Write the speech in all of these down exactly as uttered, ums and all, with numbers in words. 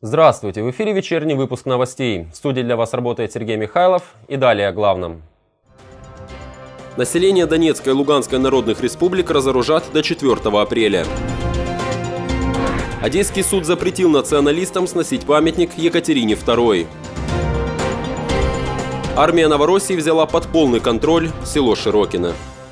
Здравствуйте! В эфире вечерний выпуск новостей. В студии для вас работает Сергей Михайлов. И далее о главном. Население Донецкой и Луганской народных республик разоружат до четвёртого апреля. Одесский суд запретил националистам сносить памятник Екатерине второй. Армия Новороссии взяла под полный контроль село Широкино.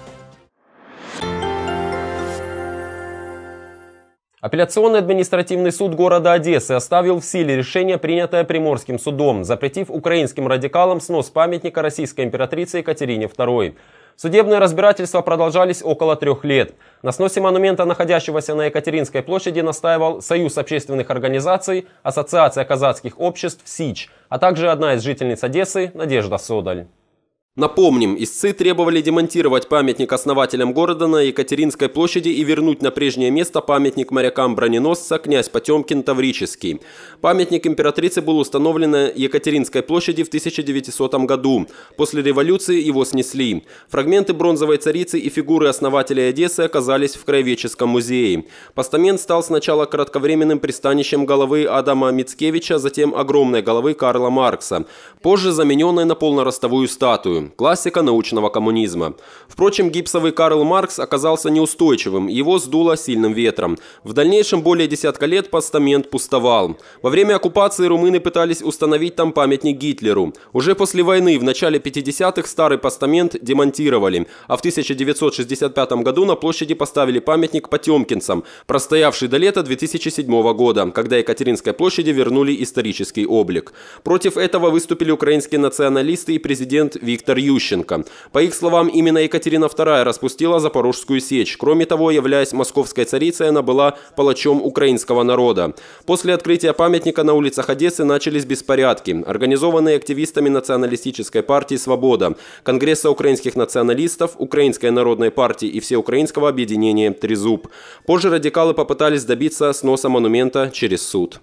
Апелляционный административный суд города Одессы оставил в силе решение, принятое Приморским судом, запретив украинским радикалам снос памятника российской императрице Екатерине второй. Судебные разбирательства продолжались около трех лет. На сносе монумента, находящегося на Екатеринской площади, настаивал Союз общественных организаций, Ассоциация казацких обществ «Сич», а также одна из жительниц Одессы Надежда Содаль. Напомним, истцы требовали демонтировать памятник основателям города на Екатеринской площади и вернуть на прежнее место памятник морякам-броненосца князь Потемкин Таврический. Памятник императрице был установлен на Екатеринской площади в тысяча девятисотом году. После революции его снесли. Фрагменты бронзовой царицы и фигуры основателей Одессы оказались в Краеведческом музее. Постамент стал сначала кратковременным пристанищем головы Адама Мицкевича, затем огромной головы Карла Маркса, позже замененной на полноростовую статую. Классика научного коммунизма. Впрочем, гипсовый Карл Маркс оказался неустойчивым, его сдуло сильным ветром. В дальнейшем более десятка лет постамент пустовал. Во время оккупации румыны пытались установить там памятник Гитлеру. Уже после войны, в начале пятидесятых, старый постамент демонтировали, а в тысяча девятьсот шестьдесят пятом году на площади поставили памятник потемкинцам, простоявший до лета две тысячи седьмого года, когда Екатеринской площади вернули исторический облик. Против этого выступили украинские националисты и президент Виктор Ющенко. По их словам, именно Екатерина вторая распустила Запорожскую сечь. Кроме того, являясь московской царицей, она была палачом украинского народа. После открытия памятника на улицах Одессы начались беспорядки, организованные активистами националистической партии «Свобода», Конгресса украинских националистов, Украинской народной партии и Всеукраинского объединения «Трезуб». Позже радикалы попытались добиться сноса монумента через суд.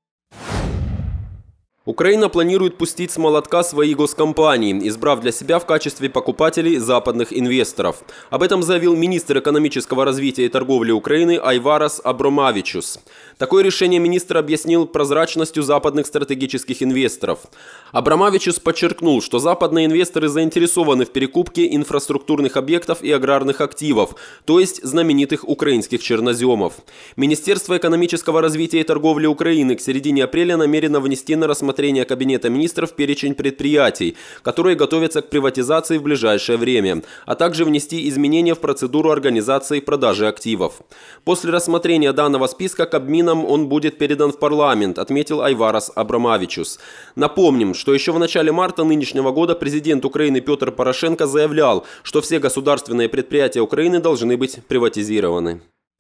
Украина планирует пустить с молотка свои госкомпании, избрав для себя в качестве покупателей западных инвесторов. Об этом заявил министр экономического развития и торговли Украины Айварас Абромавичус. Такое решение министр объяснил прозрачностью западных стратегических инвесторов. Абромавичус подчеркнул, что западные инвесторы заинтересованы в перекупке инфраструктурных объектов и аграрных активов, то есть знаменитых украинских черноземов. Министерство экономического развития и торговли Украины к середине апреля намерено внести на рассмотрение Кабинета министров перечень предприятий, которые готовятся к приватизации в ближайшее время, а также внести изменения в процедуру организации продажи активов. После рассмотрения данного списка Кабмином он будет передан в парламент, отметил Айварас Абромавичус. Напомним, что еще в начале марта нынешнего года президент Украины Петр Порошенко заявлял, что все государственные предприятия Украины должны быть приватизированы.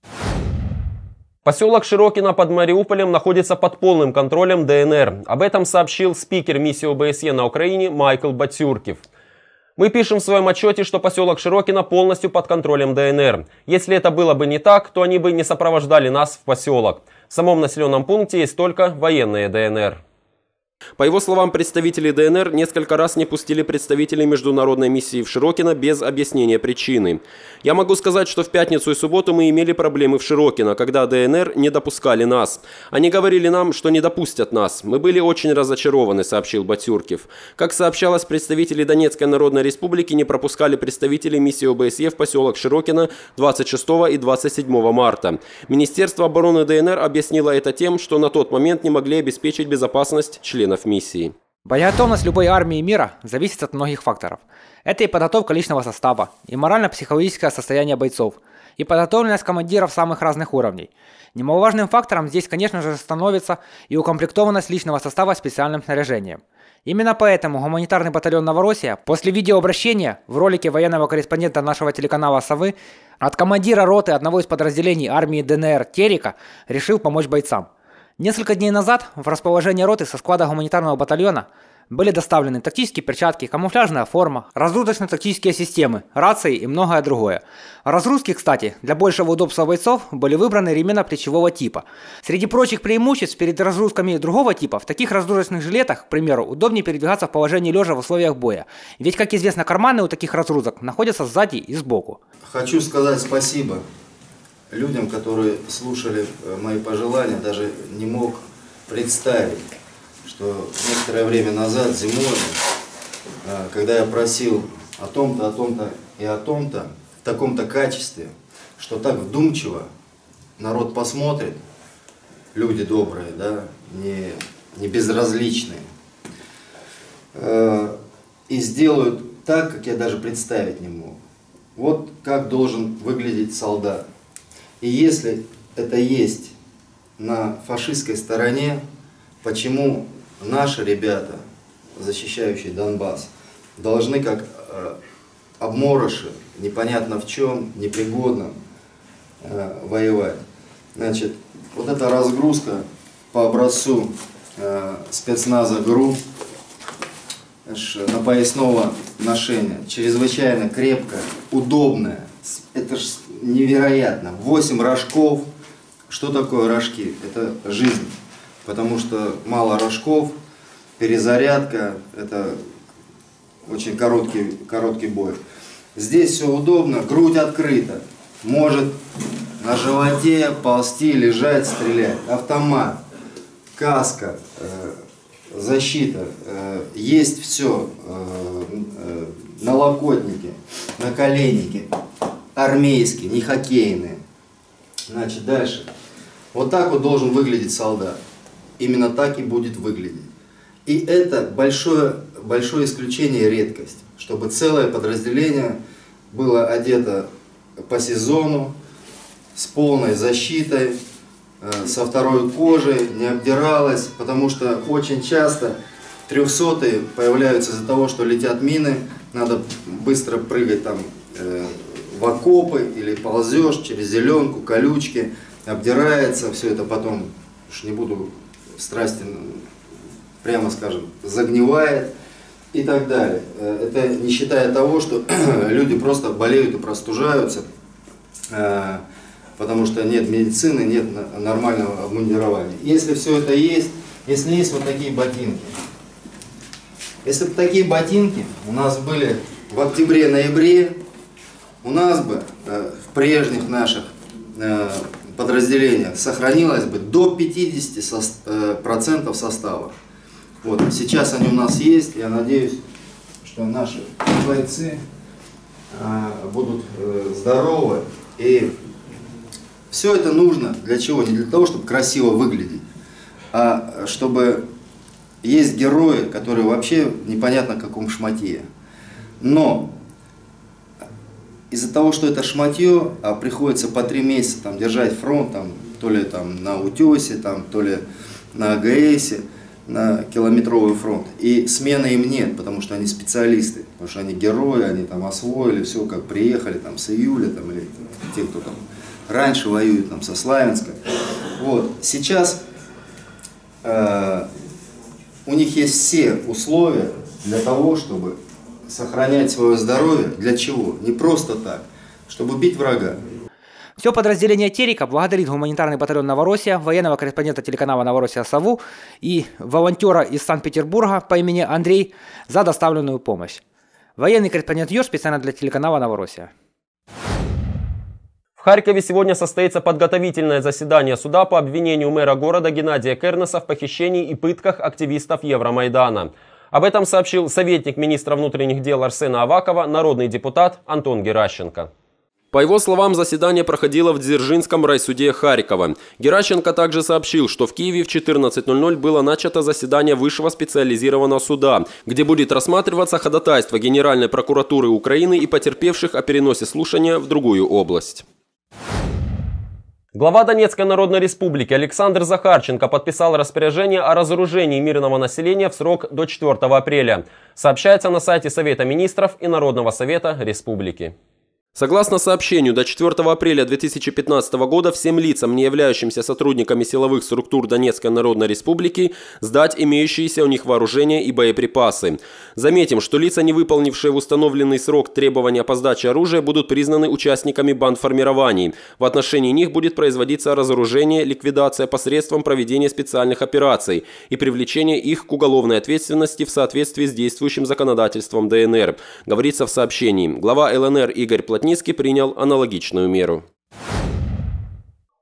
Поселок Широкино под Мариуполем находится под полным контролем ДНР. Об этом сообщил спикер миссии ОБСЕ на Украине Майкл Батюркев. Мы пишем в своем отчете, что поселок Широкино полностью под контролем ДНР. Если это было бы не так, то они бы не сопровождали нас в поселок. В самом населенном пункте есть только военные ДНР. По его словам, представители ДНР несколько раз не пустили представителей международной миссии в Широкино без объяснения причины. Я могу сказать, что в пятницу и субботу мы имели проблемы в Широкино, когда ДНР не допускали нас. Они говорили нам, что не допустят нас. Мы были очень разочарованы, сообщил Батюркев. Как сообщалось, представители Донецкой Народной Республики не пропускали представителей миссии ОБСЕ в поселок Широкино двадцать шестого и двадцать седьмого марта. Министерство обороны ДНР объяснило это тем, что на тот момент не могли обеспечить безопасность членов миссии. Боеготовность любой армии мира зависит от многих факторов. Это и подготовка личного состава, и морально-психологическое состояние бойцов, и подготовленность командиров самых разных уровней. Немаловажным фактором здесь, конечно же, становится и укомплектованность личного состава специальным снаряжением. Именно поэтому гуманитарный батальон «Новороссия» после видеообращения в ролике военного корреспондента нашего телеканала «Совы» от командира роты одного из подразделений армии ДНР Терека решил помочь бойцам. Несколько дней назад в расположение роты со склада гуманитарного батальона были доставлены тактические перчатки, камуфляжная форма, разгрузочно-тактические системы, рации и многое другое. Разгрузки, кстати, для большего удобства бойцов были выбраны ременно-плечевого типа. Среди прочих преимуществ перед разгрузками другого типа, в таких разгрузочных жилетах, к примеру, удобнее передвигаться в положении лежа в условиях боя. Ведь, как известно, карманы у таких разгрузок находятся сзади и сбоку. Хочу сказать спасибо людям, которые слушали мои пожелания, даже не мог представить, что некоторое время назад, зимой, когда я просил о том-то, о том-то и о том-то, в таком-то качестве, что так вдумчиво народ посмотрит, люди добрые, да, не, не безразличные, э, и сделают так, как я даже представить не мог. Вот как должен выглядеть солдат. И если это есть на фашистской стороне, почему наши ребята, защищающие Донбасс, должны как э, обморыши, непонятно в чем, непригодно э, воевать. Значит, вот эта разгрузка по образцу э, спецназа ГРУ на поясного ношения, чрезвычайно крепкая, удобная. Это ж невероятно. восемь рожков. Что такое рожки? Это жизнь. Потому что мало рожков, перезарядка, это очень короткий, короткий бой. Здесь все удобно, грудь открыта. Может на животе ползти, лежать, стрелять. Автомат, каска, э, защита. Э, есть все. Э, э, налокотники, наколенники. Армейские, не хоккейные. Значит, дальше. Вот так вот должен выглядеть солдат. Именно так и будет выглядеть. И это большое, большое исключение, редкость. Чтобы целое подразделение было одето по сезону, с полной защитой, со второй кожей, не обдиралось. Потому что очень часто трехсотые появляются из-за того, что летят мины. Надо быстро прыгать там э, в окопы или ползешь через зеленку, колючки. Обдирается, все это потом, уж не буду страсти, прямо скажем, загнивает и так далее. Это не считая того, что люди просто болеют и простужаются, потому что нет медицины, нет нормального обмундирования. Если все это есть, если есть вот такие ботинки, если бы такие ботинки у нас были в октябре-ноябре, у нас бы в прежних наших подразделениях сохранилось бы до пятидесяти процентов состава. Вот, сейчас они у нас есть, я надеюсь, что наши бойцы будут здоровы. И все это нужно для чего? Не для того, чтобы красиво выглядеть, а чтобы есть герои, которые вообще непонятно в каком шматье. Но из-за того, что это шматье, а приходится по три месяца там, держать фронт, там, то ли там, на Утесе, там, то ли на АГСе, на километровый фронт. И смены им нет, потому что они специалисты, потому что они герои, они там освоили все, как приехали там, с июля, там, или те, кто там раньше воюет там, со Славянска. Вот. Сейчас э, у них есть все условия для того, чтобы сохранять свое здоровье. Для чего? Не просто так, чтобы бить врага. Все подразделение Терека благодарит гуманитарный батальон «Новороссия», военного корреспондента телеканала «Новороссия» Сову и волонтера из Санкт-Петербурга по имени Андрей за доставленную помощь. Военный корреспондент Ёж специально для телеканала «Новороссия». В Харькове сегодня состоится подготовительное заседание суда по обвинению мэра города Геннадия Кернеса в похищении и пытках активистов Евромайдана. Об этом сообщил советник министра внутренних дел Арсена Авакова, народный депутат Антон Геращенко. По его словам, заседание проходило в Дзержинском райсуде Харькова. Геращенко также сообщил, что в Киеве в четырнадцать ноль ноль было начато заседание Высшего специализированного суда, где будет рассматриваться ходатайство Генеральной прокуратуры Украины и потерпевших о переносе слушания в другую область. Глава Донецкой Народной Республики Александр Захарченко подписал распоряжение о разоружении мирного населения в срок до четвёртого апреля. Сообщается на сайте Совета министров и Народного совета республики. Согласно сообщению, до четвёртого апреля две тысячи пятнадцатого года всем лицам, не являющимся сотрудниками силовых структур Донецкой Народной Республики, сдать имеющиеся у них вооружения и боеприпасы. Заметим, что лица, не выполнившие в установленный срок требования по сдаче оружия, будут признаны участниками бандформирований. В отношении них будет производиться разоружение, ликвидация посредством проведения специальных операций и привлечение их к уголовной ответственности в соответствии с действующим законодательством ДНР, говорится в сообщении. Глава ЛНР Игорь Плотницкий принял аналогичную меру.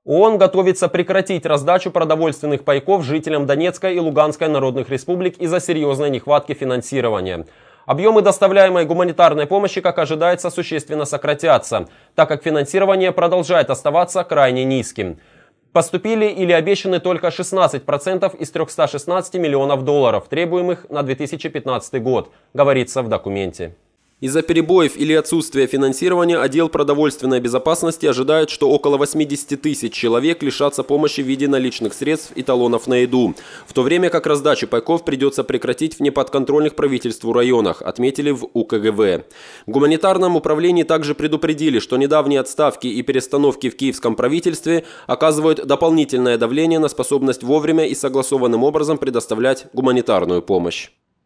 ООН готовится прекратить раздачу продовольственных пайков жителям Донецкой и Луганской народных республик из-за серьезной нехватки финансирования. Объемы доставляемой гуманитарной помощи, как ожидается, существенно сократятся, так как финансирование продолжает оставаться крайне низким. Поступили или обещаны только шестнадцать процентов из трёхсот шестнадцати миллионов долларов, требуемых на две тысячи пятнадцатый год, говорится в документе. Из-за перебоев или отсутствия финансирования отдел продовольственной безопасности ожидает, что около восьмидесяти тысяч человек лишатся помощи в виде наличных средств и талонов на еду, в то время как раздачу пайков придется прекратить в неподконтрольных правительству районах, отметили в У Ка Гэ Вэ. В гуманитарном управлении также предупредили, что недавние отставки и перестановки в киевском правительстве оказывают дополнительное давление на способность вовремя и согласованным образом предоставлять гуманитарную помощь.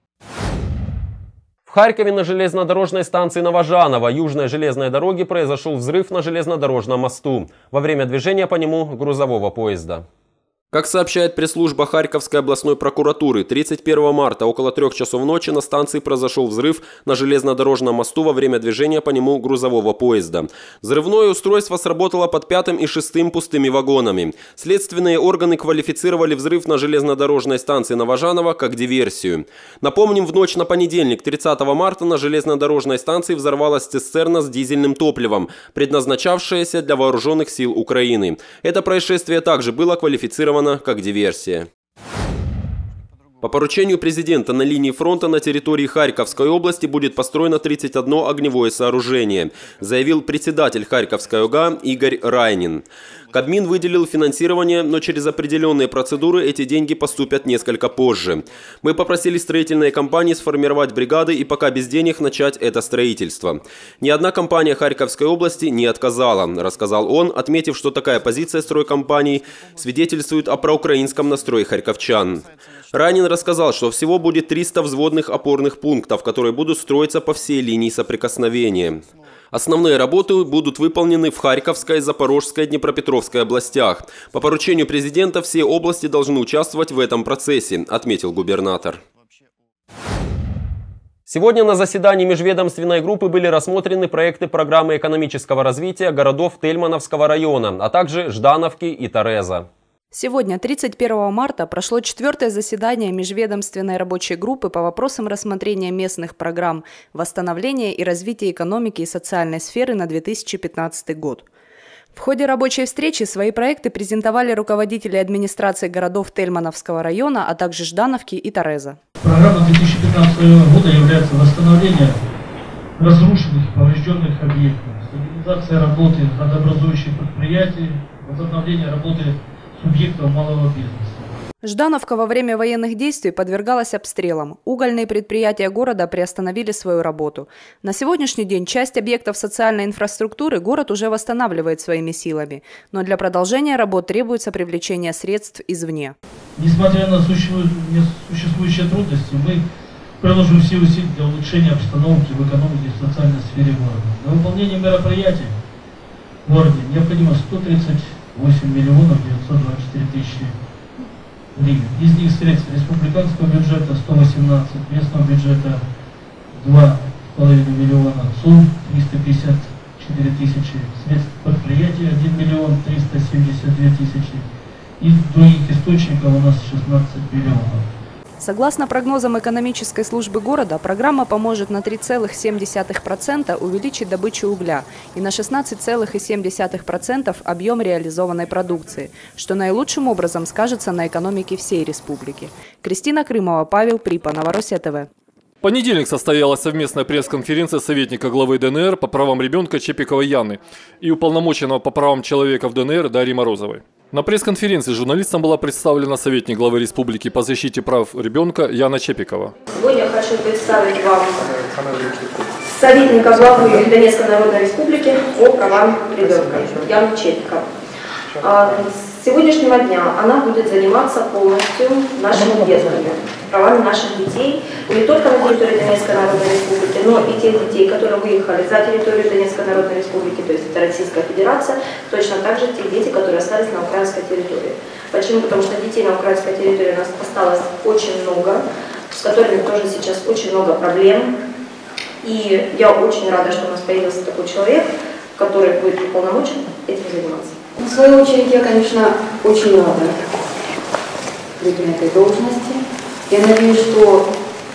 В Харькове на железнодорожной станции Новожаново южной железной дороги произошел взрыв на железнодорожном мосту во время движения по нему грузового поезда. Как сообщает пресс-служба Харьковской областной прокуратуры, тридцать первого марта около трех часов ночи на станции произошел взрыв на железнодорожном мосту во время движения по нему грузового поезда. Взрывное устройство сработало под пятым и шестым пустыми вагонами. Следственные органы квалифицировали взрыв на железнодорожной станции Новожаново как диверсию. Напомним, в ночь на понедельник, тридцатого марта, на железнодорожной станции взорвалась цистерна с дизельным топливом, предназначавшаяся для вооруженных сил Украины. Это происшествие также было квалифицировано как диверсия. По поручению президента на линии фронта на территории Харьковской области будет построено тридцать одно огневое сооружение, заявил председатель Харьковской О Га Игорь Райнин. Кабмин выделил финансирование, но через определенные процедуры эти деньги поступят несколько позже. Мы попросили строительные компании сформировать бригады и пока без денег начать это строительство. Ни одна компания Харьковской области не отказала, рассказал он, отметив, что такая позиция стройкомпаний свидетельствует о проукраинском настрое харьковчан. Райнин рассказал, что всего будет триста взводных опорных пунктов, которые будут строиться по всей линии соприкосновения. Основные работы будут выполнены в Харьковской, Запорожской, Днепропетровской областях. По поручению президента все области должны участвовать в этом процессе, отметил губернатор. Сегодня на заседании межведомственной группы были рассмотрены проекты программы экономического развития городов Тельмановского района, а также Ждановки и Тореза. Сегодня, тридцать первого марта, прошло четвертое заседание межведомственной рабочей группы по вопросам рассмотрения местных программ восстановления и развития экономики и социальной сферы на две тысячи пятнадцатый год. В ходе рабочей встречи свои проекты презентовали руководители администрации городов Тельмановского района, а также Ждановки и Тореза. Программа две тысячи пятнадцатого года является восстановлением разрушенных, поврежденных объектов, стабилизация работы градообразующих предприятий, возобновление работы субъектов малого бизнеса. Ждановка во время военных действий подвергалась обстрелам. Угольные предприятия города приостановили свою работу. На сегодняшний день часть объектов социальной инфраструктуры город уже восстанавливает своими силами, но для продолжения работ требуется привлечение средств извне. Несмотря на существующие трудности, мы приложим все усилия для улучшения обстановки в экономике и социальной сфере города. Для выполнения мероприятий в городе необходимо сто тридцать восемь миллионов девятьсот двадцать четыре тысячи гривен. Из них средств республиканского бюджета сто восемнадцать, местного бюджета два с половиной миллиона, сумм триста пятьдесят четыре тысячи, средств предприятий один миллион триста семьдесят две тысячи, из других источников у нас шестнадцать миллионов. Согласно прогнозам экономической службы города, программа поможет на три целых семь десятых процента увеличить добычу угля и на шестнадцать целых семь десятых процента объем реализованной продукции, что наилучшим образом скажется на экономике всей республики. Кристина Крымова, Павел Припа, Новороссия ТВ. В понедельник состоялась совместная пресс-конференция советника главы Дэ Эн Эр по правам ребенка Чепиковой Яны и уполномоченного по правам человека в Дэ Эн Эр Дарьи Морозовой. На пресс-конференции журналистам была представлена советник главы республики по защите прав ребенка Яна Чепикова. Сегодня я хочу представить вам советника главы Донецкой Народной Республики по правам ребенка Яну Чепикову. С сегодняшнего дня она будет заниматься полностью нашими детками, правами наших детей, не только на территории Донецкой Народной Республики, но и тех детей, которые выехали за территорию Донецкой Народной Республики, то есть это Российская Федерация, точно так же те дети, которые остались на украинской территории. Почему? Потому что детей на украинской территории у нас осталось очень много, с которыми тоже сейчас очень много проблем. И я очень рада, что у нас появился такой человек, который будет уполномочен этим заниматься. В свою очередь, я, конечно, очень рада быть на этой должности. Я надеюсь, что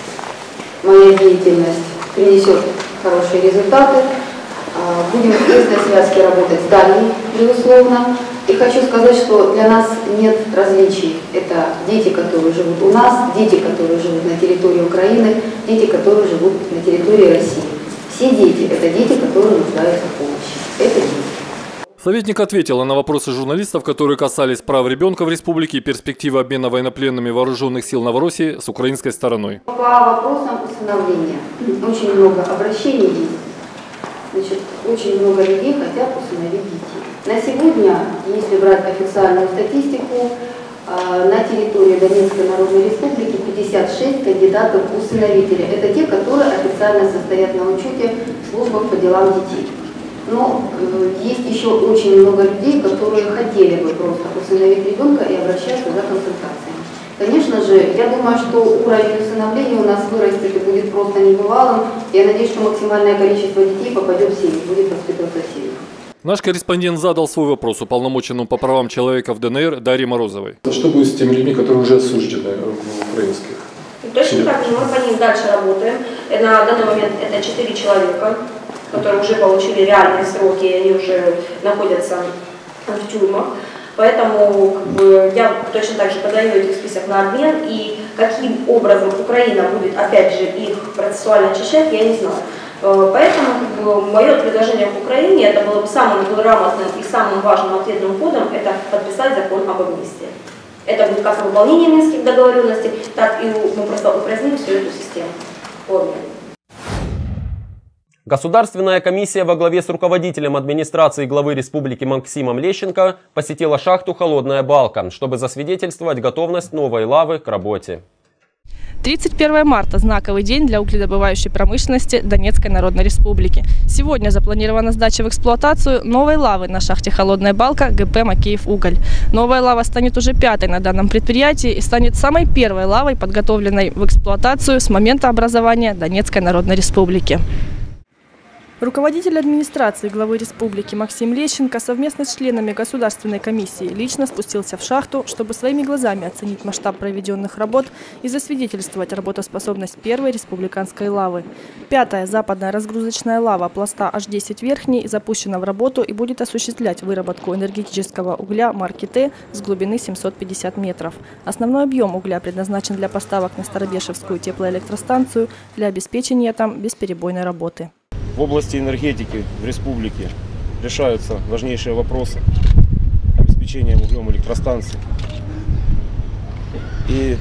моя деятельность принесет хорошие результаты. Будем в тесной связке работать с Данией, безусловно. И хочу сказать, что для нас нет различий. Это дети, которые живут у нас, дети, которые живут на территории Украины, дети, которые живут на территории России. Все дети – это дети, которые нуждаются в помощи. Это дети. Советник ответила на вопросы журналистов, которые касались прав ребенка в республике и перспективы обмена военнопленными вооруженных сил Новороссии с украинской стороной. По вопросам усыновления очень много обращений есть. Значит, очень много людей хотят усыновить детей. На сегодня, если брать официальную статистику, на территории Донецкой Народной Республики пятьдесят шесть кандидатов в усыновители. Это те, которые официально состоят на учете в службах по делам детей. Но э, есть еще очень много людей, которые хотели бы просто усыновить ребенка и обращаться за консультациями. Конечно же, я думаю, что уровень усыновления у нас вырастет и будет просто небывалым. Я надеюсь, что максимальное количество детей попадет в семьи, будет воспитываться в семьях. Наш корреспондент задал свой вопрос уполномоченному по правам человека в ДНР Дарье Морозовой. Что будет с теми людьми, которые уже осуждены в украинских? Точно так же мы по ним дальше работаем. На данный момент это четыре человека, которые уже получили реальные сроки, и они уже находятся в тюрьмах. Поэтому как бы, я точно так же подаю этих список на обмен, и каким образом Украина будет опять же их процессуально очищать, я не знаю. Поэтому как бы, мое предложение к Украине, это было бы самым грамотным и самым важным ответным ходом, это подписать закон об амнистии. Это будет как выполнение минских договоренностей, так и мы просто упраздним всю эту систему по обмену. Государственная комиссия во главе с руководителем администрации главы республики Максимом Лещенко посетила шахту «Холодная балка», чтобы засвидетельствовать готовность новой лавы к работе. тридцать первое марта – знаковый день для угледобывающей промышленности Донецкой Народной Республики. Сегодня запланирована сдача в эксплуатацию новой лавы на шахте «Холодная балка» ГП «Макеевуголь». Новая лава станет уже пятой на данном предприятии и станет самой первой лавой, подготовленной в эксплуатацию с момента образования Донецкой Народной Республики. Руководитель администрации главы республики Максим Лещенко совместно с членами Государственной комиссии лично спустился в шахту, чтобы своими глазами оценить масштаб проведенных работ и засвидетельствовать работоспособность первой республиканской лавы. Пятая западная разгрузочная лава пласта эйч десять верхний запущена в работу и будет осуществлять выработку энергетического угля марки Т с глубины семьсот пятьдесят метров. Основной объем угля предназначен для поставок на Старобешевскую теплоэлектростанцию для обеспечения там бесперебойной работы. В области энергетики в республике решаются важнейшие вопросы обеспечения углем электростанций. И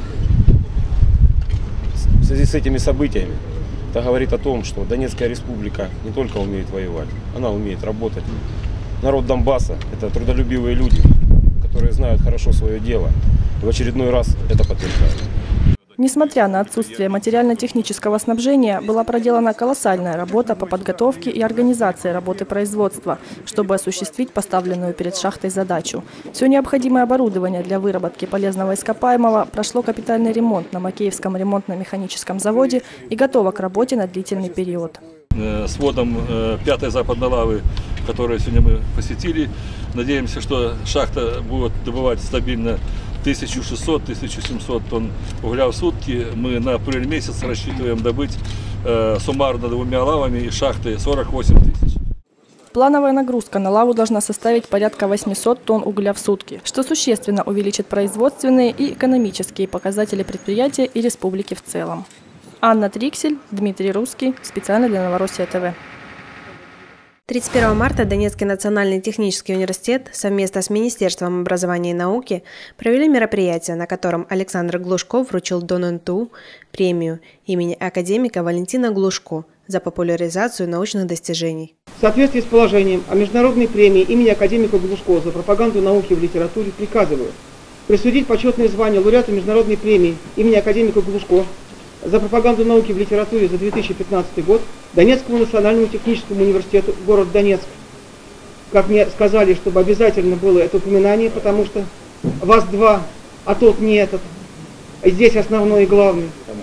в связи с этими событиями это говорит о том, что Донецкая республика не только умеет воевать, она умеет работать. Народ Донбасса – это трудолюбивые люди, которые знают хорошо свое дело. И в очередной раз это подтверждают. Несмотря на отсутствие материально-технического снабжения, была проделана колоссальная работа по подготовке и организации работы производства, чтобы осуществить поставленную перед шахтой задачу. Все необходимое оборудование для выработки полезного ископаемого прошло капитальный ремонт на Макеевском ремонтно-механическом заводе и готово к работе на длительный период. С вводом пятой западной лавы, которую сегодня мы посетили, надеемся, что шахта будет добывать стабильно тысячу шестьсот — тысячу семьсот тонн угля в сутки. Мы на апрель месяц рассчитываем добыть э, суммарно двумя лавами и шахты сорок восемь тысяч. Плановая нагрузка на лаву должна составить порядка восьмисот тонн угля в сутки, что существенно увеличит производственные и экономические показатели предприятия и республики в целом. Анна Триксель, Дмитрий Русский, специально для Новороссия ТВ. тридцать первого марта Донецкий национальный технический университет совместно с Министерством образования и науки провели мероприятие, на котором Александр Глушко вручил Дон эн тэ у премию имени академика Валентина Глушко за популяризацию научных достижений. В соответствии с положением о международной премии имени академика Глушко за пропаганду науки в литературе приказываю присудить почетное звание лауреата международной премии имени академика Глушко за пропаганду науки в литературе за две тысячи пятнадцатый год Донецкому национальному техническому университету, город Донецк. Как мне сказали, чтобы обязательно было это упоминание, потому что вас два, а тот не этот. И здесь основной и главный.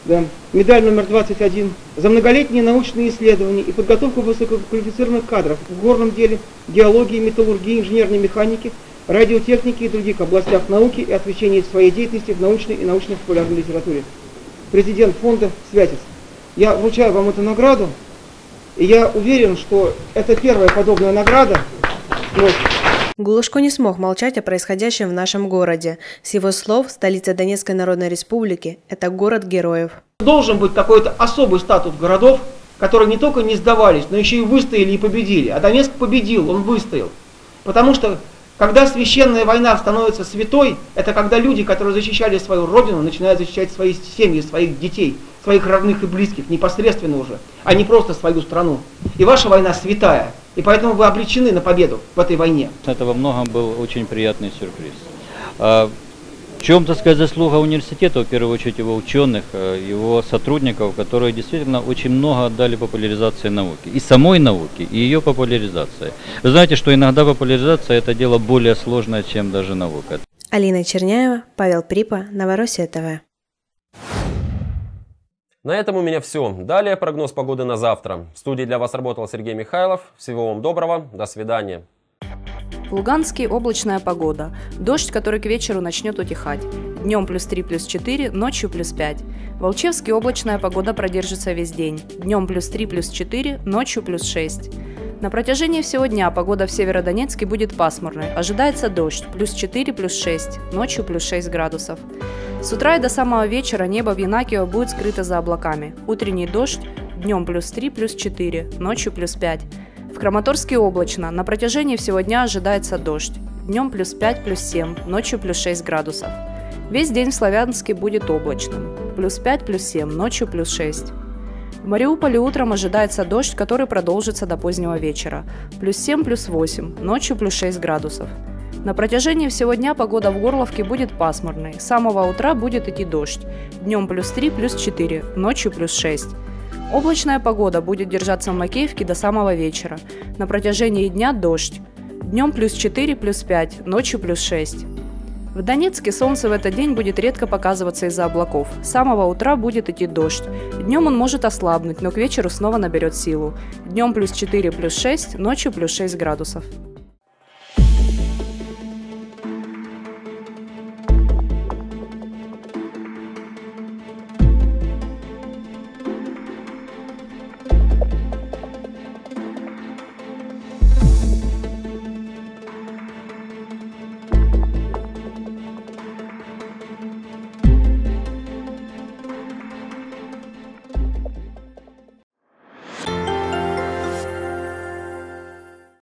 да, медаль номер двадцать один, за многолетние научные исследования и подготовку высококвалифицированных кадров в горном деле, геологии, металлургии, инженерной механике, радиотехнике и других областях науки и освещения своей деятельности в научной и научно-популярной литературе. Президент фонда «Святец». Я вручаю вам эту награду, и я уверен, что это первая подобная награда. Вот. Глушко не смог молчать о происходящем в нашем городе. С его слов, столица Донецкой Народной Республики – это город героев. Должен быть какой-то особый статус городов, которые не только не сдавались, но еще и выстояли и победили. А Донецк победил, он выстоял. Потому что, когда священная война становится святой, это когда люди, которые защищали свою родину, начинают защищать свои семьи, своих детей, своих родных и близких, непосредственно уже, а не просто свою страну. И ваша война святая. И поэтому вы обречены на победу в этой войне. Это во многом был очень приятный сюрприз. А в чем, так сказать, заслуга университета, в первую очередь его ученых, его сотрудников, которые действительно очень много отдали популяризации науки. И самой науки, и ее популяризации. Вы знаете, что иногда популяризация – это дело более сложное, чем даже наука. Алина Черняева, Павел Припа, Новороссия ТВ. На этом у меня все. Далее прогноз погоды на завтра. В студии для вас работал Сергей Михайлов. Всего вам доброго. До свидания. В Луганске облачная погода. Дождь, который к вечеру начнет утихать. Днем плюс три, плюс четыре, ночью плюс пять. В Волчевске облачная погода продержится весь день. Днем плюс три, плюс четыре, ночью плюс шесть. На протяжении всего дня погода в Северодонецке будет пасмурной. Ожидается дождь. Плюс четыре, плюс шесть. Ночью плюс шесть градусов. С утра и до самого вечера небо в Янакиево будет скрыто за облаками. Утренний дождь. Днем плюс три, плюс четыре. Ночью плюс пять. В Краматорске облачно. На протяжении всего дня ожидается дождь. Днем плюс пять, плюс семь. Ночью плюс шесть градусов. Весь день в Славянске будет облачным. Плюс пять, плюс семь. Ночью плюс шесть. В Мариуполе утром ожидается дождь, который продолжится до позднего вечера. Плюс семь, плюс восемь. Ночью плюс шесть градусов. На протяжении всего дня погода в Горловке будет пасмурной. С самого утра будет идти дождь. Днем плюс три, плюс четыре. Ночью плюс шесть. Облачная погода будет держаться в Макеевке до самого вечера. На протяжении дня дождь. Днем плюс четыре, плюс пять. Ночью плюс шесть. В Донецке солнце в этот день будет редко показываться из-за облаков. С самого утра будет идти дождь. Днем он может ослабнуть, но к вечеру снова наберет силу. Днем плюс четыре, плюс шесть, ночью плюс шесть градусов.